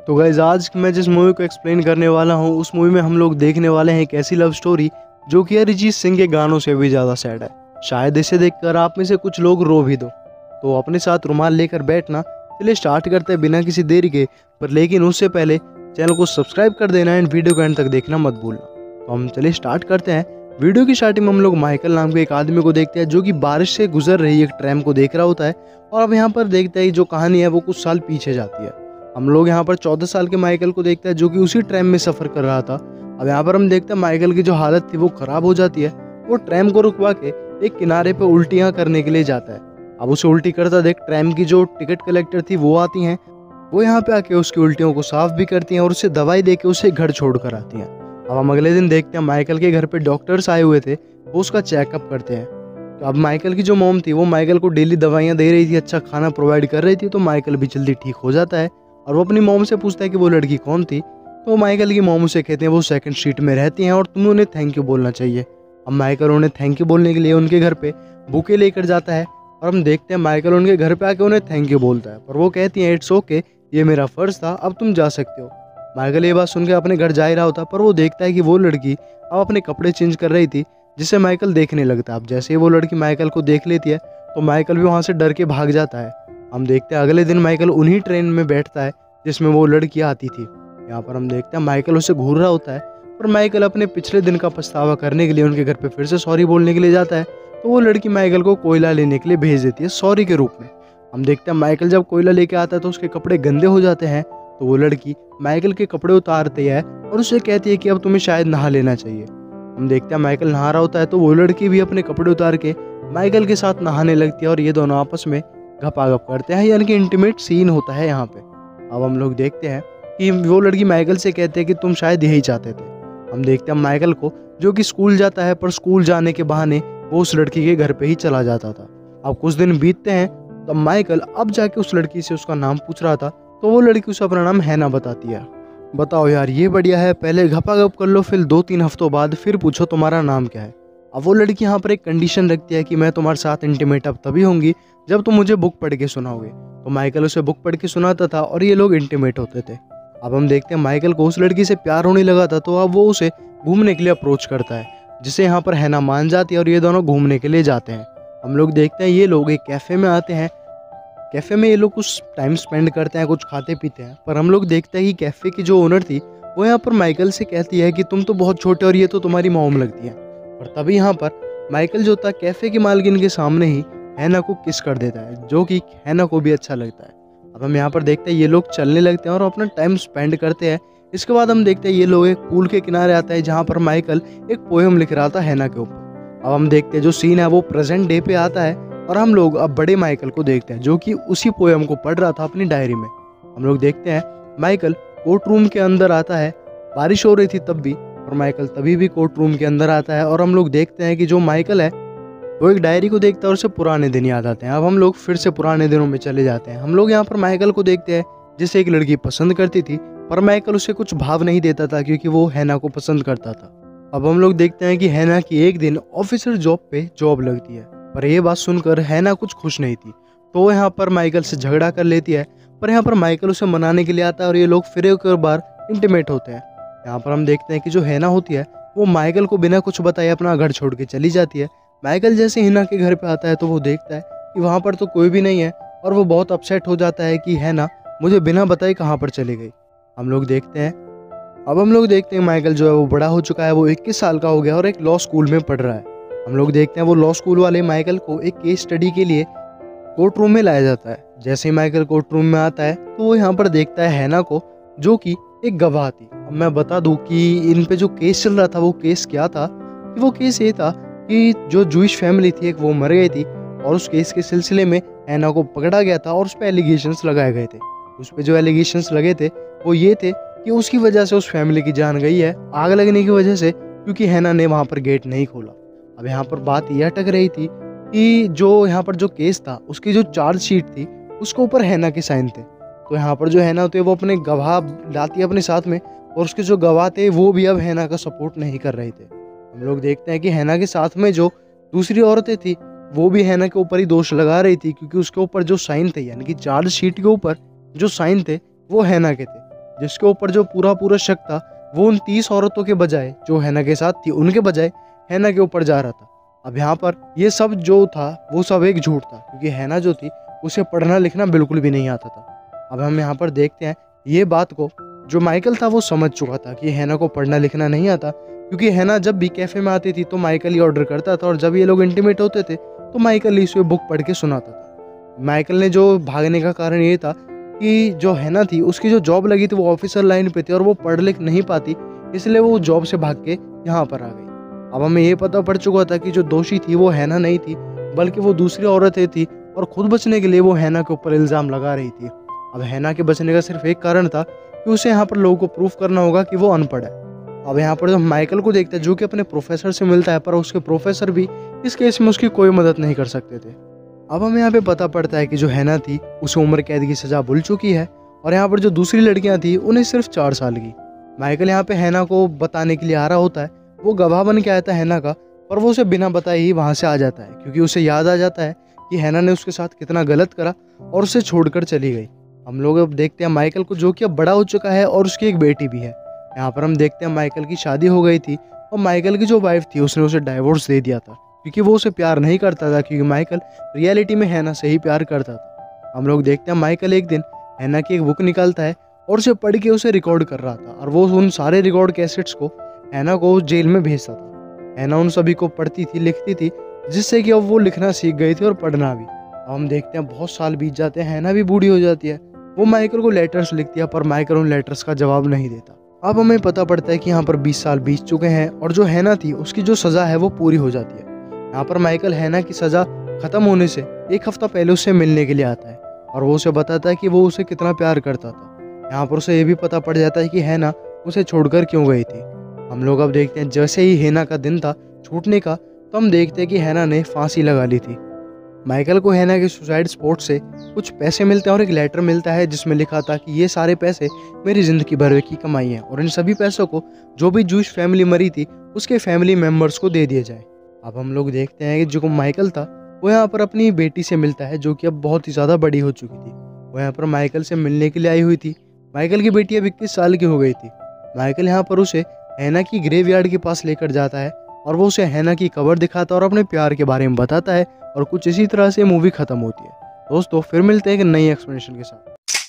तो गाइस आज मैं जिस मूवी को एक्सप्लेन करने वाला हूँ उस मूवी में हम लोग देखने वाले हैं एक ऐसी लव स्टोरी जो कि अरिजीत सिंह के गानों से भी ज़्यादा सैड है। शायद इसे देखकर आप में से कुछ लोग रो भी दो। तो अपने साथ रुमाल लेकर बैठना। चलिए स्टार्ट करते हैं बिना किसी देरी के, पर लेकिन उससे पहले चैनल को सब्सक्राइब कर देना एंड वीडियो को एंड तक देखना मत भूलना। तो हम चलिए स्टार्ट करते हैं। वीडियो की स्टार्टिंग में हम लोग माइकल नाम के एक आदमी को देखते हैं जो कि बारिश से गुजर रही एक ट्रैम को देख रहा होता है। और अब यहाँ पर देखते हैं जो कहानी है वो कुछ साल पीछे जाती है। हम लोग यहाँ पर 14 साल के माइकल को देखते हैं जो कि उसी ट्रैम में सफ़र कर रहा था। अब यहाँ पर हम देखते हैं माइकल की जो हालत थी वो ख़राब हो जाती है। वो ट्रैम को रुकवा के एक किनारे पे उल्टियाँ करने के लिए जाता है। अब उसे उल्टी करता देख ट्रैम की जो टिकट कलेक्टर थी वो आती हैं। वो यहाँ पे आके उसकी उल्टियों को साफ भी करती हैं और उसे दवाई दे के उसे घर छोड़ कर आती हैं। अब हम अगले दिन देखते हैं माइकल के घर पे डॉक्टर्स आए हुए थे, वो उसका चेकअप करते हैं। तो अब माइकल की जो मॉम थी वो माइकल को डेली दवाइयाँ दे रही थी, अच्छा खाना प्रोवाइड कर रही थी, तो माइकल भी जल्दी ठीक हो जाता है। और वो अपनी मॉम से पूछता है कि वो लड़की कौन थी। तो माइकल की मॉम उसे कहते हैं वो सेकंड स्ट्रीट में रहती हैं और तुम्हें उन्हें थैंक यू बोलना चाहिए। अब माइकल उन्हें थैंक यू बोलने के लिए उनके घर पे बुके लेकर जाता है और हम देखते हैं माइकल उनके घर पे आके उन्हें थैंक यू बोलता है, पर वो कहती हैं इट्स ओके, ये मेरा फ़र्ज़ था, अब तुम जा सकते हो। माइकल ये बात सुन के अपने घर जा ही रहा होता, पर वो देखता है कि वो लड़की अब अपने कपड़े चेंज कर रही थी, जिसे माइकल देखने लगता है। अब जैसे ही वो लड़की माइकल को देख लेती है तो माइकल भी वहाँ से डर के भाग जाता है। हम देखते हैं अगले दिन माइकल उन्हीं ट्रेन में बैठता है जिसमें वो लड़की आती थी। यहाँ पर हम देखते हैं माइकल उसे घूर रहा होता है, पर माइकल अपने पिछले दिन का पछतावा करने के लिए उनके घर पे फिर से सॉरी बोलने के लिए जाता है। तो वो लड़की माइकल को कोयला लेने के लिए भेज देती है सॉरी के रूप में। हम देखते हैं माइकल जब कोयला लेके आता है तो उसके कपड़े गंदे हो जाते हैं। तो वो लड़की माइकल के कपड़े उतारती है और उसे कहती है कि अब तुम्हें शायद नहा लेना चाहिए। हम देखते हैं माइकल नहा रहा होता है तो वो लड़की भी अपने कपड़े उतार के माइकल के साथ नहाने लगती है और ये दोनों आपस में गपागप करते हैं, यानी कि इंटीमेट सीन होता है यहाँ पे। अब हम लोग देखते हैं कि वो लड़की माइकल से कहते हैं कि तुम शायद यही चाहते थे। हम देखते हैं माइकल को जो कि स्कूल जाता है, पर स्कूल जाने के बहाने वो उस लड़की के घर पे ही चला जाता था। अब कुछ दिन बीतते हैं तब माइकल अब जाके उस लड़की से उसका नाम पूछ रहा था, तो वो लड़की उसे अपना नाम हैना बताती है। बताओ यार ये बढ़िया है, पहले गपागप कर लो, फिर 2-3 हफ्तों बाद फिर पूछो तुम्हारा नाम क्या है। अब वो लड़की यहाँ पर एक कंडीशन रखती है कि मैं तुम्हारे साथ इंटीमेट अब तभी होंगी जब तुम मुझे बुक पढ़ के सुनाओगे। तो माइकल उसे बुक पढ़ के सुनाता था और ये लोग इंटीमेट होते थे। अब हम देखते हैं माइकल को उस लड़की से प्यार होने लगा था, तो अब वो उसे घूमने के लिए अप्रोच करता है, जिसे यहाँ पर हैना मान जाती है और ये दोनों घूमने के लिए जाते हैं। हम लोग देखते हैं ये लोग एक कैफ़े में आते हैं। कैफ़े में ये लोग कुछ टाइम स्पेंड करते हैं, कुछ खाते पीते हैं, पर हम लोग देखते हैं कि कैफ़े की जो ओनर थी वो यहाँ पर माइकल से कहती है कि तुम तो बहुत छोटे और ये तो तुम्हारी मॉम लगती है। और तभी यहाँ पर माइकल जो था कैफ़े की मालकिन के सामने ही हैना को किस कर देता है, जो कि हैना को भी अच्छा लगता है। अब हम यहाँ पर देखते हैं ये लोग चलने लगते हैं और अपना टाइम स्पेंड करते हैं। इसके बाद हम देखते हैं ये लोग एक पूल के किनारे आता है जहाँ पर माइकल एक पोएम लिख रहा था हैना के ऊपर। अब हम देखते हैं जो सीन है वो प्रेजेंट डे पे आता है और हम लोग अब बड़े माइकल को देखते हैं जो कि उसी पोएम को पढ़ रहा था अपनी डायरी में। हम लोग देखते हैं माइकल कोर्ट रूम के अंदर आता है, बारिश हो रही थी तब भी, और माइकल तभी भी कोर्ट रूम के अंदर आता है। और हम लोग देखते हैं कि जो माइकल है वो एक डायरी को देखता है और उसे पुराने दिन याद आते हैं। अब हम लोग फिर से पुराने दिनों में चले जाते हैं। हम लोग यहाँ पर माइकल को देखते हैं जिसे एक लड़की पसंद करती थी, पर माइकल उसे कुछ भाव नहीं देता था क्योंकि वो हैना को पसंद करता था। अब हम लोग देखते हैं कि हैना की एक दिन ऑफिसर जॉब पे जॉब लगती है, पर यह बात सुनकर हैना कुछ खुश नहीं थी, तो वो यहाँ पर माइकल से झगड़ा कर लेती है। पर यहाँ पर माइकल उसे मनाने के लिए आता है और ये लोग फिर एक बार इंटीमेट होते हैं। यहाँ पर हम देखते हैं कि जो हैना होती है वो माइकल को बिना कुछ बताए अपना घर छोड़ के चली जाती है। माइकल जैसे हैना के घर पे आता है तो वो देखता है कि वहाँ पर तो कोई भी नहीं है और वो बहुत अपसेट हो जाता है कि हैना मुझे बिना बताए कहाँ पर चली गई। हम लोग देखते हैं माइकल जो है वो बड़ा हो चुका है, वो 21 साल का हो गया और एक लॉ स्कूल में पढ़ रहा है। हम लोग देखते हैं वो लॉ स्कूल वाले माइकल को एक केस स्टडी के लिए कोर्ट रूम में लाया जाता है। जैसे ही माइकल कोर्ट रूम में आता है तो वो यहाँ पर देखता है हैना को जो कि एक गवाह थी। अब मैं बता दूं कि इन पे जो केस चल रहा था वो केस क्या था, कि वो केस ये था कि जो जूइश फैमिली थी एक वो मर गई थी और उस केस के सिलसिले में हैना को पकड़ा गया था और उस पर एलिगेशंस लगाए गए थे। उस पर जो एलिगेशंस लगे थे वो ये थे कि उसकी वजह से उस फैमिली की जान गई है आग लगने की वजह से, क्योंकि हैना ने वहाँ पर गेट नहीं खोला। अब यहाँ पर बात यह अटक रही थी कि जो यहाँ पर जो केस था उसकी जो चार्जशीट थी उसके ऊपर हैना के साइन थे। तो यहाँ पर जो हैना होती है वो अपने गवाह लाती है अपने साथ में, और उसके जो गवाह थे वो भी अब हैना का सपोर्ट नहीं कर रहे थे। हम लोग देखते हैं कि हैना के साथ में जो दूसरी औरतें थी वो भी हैना के ऊपर ही दोष लगा रही थी, क्योंकि उसके ऊपर जो साइन थे, यानी कि चार्जशीट के ऊपर जो साइन थे वो हैना के थे। जिसके ऊपर जो पूरा पूरा शक था वो उन 30 औरतों के बजाय जो हैना के साथ थी उनके बजाय हैना के ऊपर जा रहा था। अब यहाँ पर ये सब जो था वो सब एक झूठ था, क्योंकि हैना जो थी उसे पढ़ना लिखना बिल्कुल भी नहीं आता था। अब हम यहाँ पर देखते हैं ये बात को जो माइकल था वो समझ चुका था कि हैना को पढ़ना लिखना नहीं आता, क्योंकि हैना जब भी कैफे में आती थी तो माइकल ही ऑर्डर करता था और जब ये लोग इंटीमेट होते थे तो माइकल ही इसे बुक पढ़ के सुनाता था। माइकल ने जो भागने का कारण ये था कि जो हैना थी उसकी जो जॉब लगी थी वो ऑफिसर लाइन पे थी और वो पढ़ लिख नहीं पाती, इसलिए वो जॉब से भाग के यहाँ पर आ गई। अब हमें ये पता पड़ चुका था कि जो दोषी थी वो हैना नहीं थी बल्कि वो दूसरी औरतें थी और खुद बचने के लिए वो हैना के ऊपर इल्ज़ाम लगा रही थी। अब हैना के बचने का सिर्फ एक कारण था कि उसे यहाँ पर लोगों को प्रूफ करना होगा कि वो अनपढ़ है। अब यहाँ पर जो माइकल को देखता है जो कि अपने प्रोफेसर से मिलता है, पर उसके प्रोफेसर भी इस केस में उसकी कोई मदद नहीं कर सकते थे। अब हमें यहाँ पे पता पड़ता है कि जो हैना थी उसे उम्र कैद की सजा भूल चुकी है और यहाँ पर जो दूसरी लड़कियाँ थी उन्हें सिर्फ 4 साल की। माइकल यहाँ पे हैना को बताने के लिए आ रहा होता है, वो गवाह बन के आया था हैना का, पर वो उसे बिना बताए ही वहाँ से आ जाता है, क्योंकि उसे याद आ जाता है कि हैना ने उसके साथ कितना गलत करा और उसे छोड़कर चली गई। हम लोग अब देखते हैं माइकल को जो कि अब बड़ा हो चुका है और उसकी एक बेटी भी है। यहाँ पर हम देखते हैं माइकल की शादी हो गई थी और माइकल की जो वाइफ थी उसने उसे डाइवोर्स दे दिया था, क्योंकि वो उसे प्यार नहीं करता था, क्योंकि माइकल रियलिटी में हैना से ही प्यार करता था। हम लोग देखते हैं माइकल एक दिन हैना की एक बुक निकालता है और उसे पढ़ के उसे रिकॉर्ड कर रहा था और वो उन सारे रिकॉर्ड कैसेट्स को हैना को जेल में भेजता था। हैना उन सभी को पढ़ती थी, लिखती थी, जिससे कि अब वो लिखना सीख गई थी और पढ़ना भी। अब हम देखते हैं बहुत साल बीत जाते हैं, हैना भी बूढ़ी हो जाती है, वो माइकल को लेटर्स लिखती है पर माइकल उन लेटर्स का जवाब नहीं देता। अब हमें पता पड़ता है कि यहाँ पर 20 साल बीत चुके हैं और जो हैना थी उसकी जो सज़ा है वो पूरी हो जाती है। यहाँ पर माइकल हैना की सज़ा ख़त्म होने से 1 हफ्ता पहले उससे मिलने के लिए आता है और वो उसे बताता है कि वो उसे कितना प्यार करता था। यहाँ पर उसे ये भी पता पड़ जाता है कि हैना उसे छोड़कर क्यों गई थी। हम लोग अब देखते हैं जैसे ही हैना का दिन था छूटने का तो हम देखते हैं कि हैना ने फांसी लगा ली थी। माइकल को हैना के सुसाइड स्पॉट से कुछ पैसे मिलते हैं और एक लेटर मिलता है जिसमें लिखा था कि ये सारे पैसे मेरी ज़िंदगी भर की कमाई है और इन सभी पैसों को जो भी जूश फैमिली मरी थी उसके फैमिली मेम्बर्स को दे दिया जाए। अब हम लोग देखते हैं कि जो माइकल था वो यहाँ पर अपनी बेटी से मिलता है जो कि अब बहुत ही ज़्यादा बड़ी हो चुकी थी। वो यहाँ पर माइकल से मिलने के लिए आई हुई थी। माइकल की बेटी अब 21 साल की हो गई थी। माइकल यहाँ पर उसे हैना की ग्रेवयार्ड के पास लेकर जाता है और वो उसे हैना की कब्र दिखाता है और अपने प्यार के बारे में बताता है और कुछ इसी तरह से मूवी खत्म होती है। दोस्तों फिर मिलते हैं एक नई एक्सप्लेनेशन के साथ।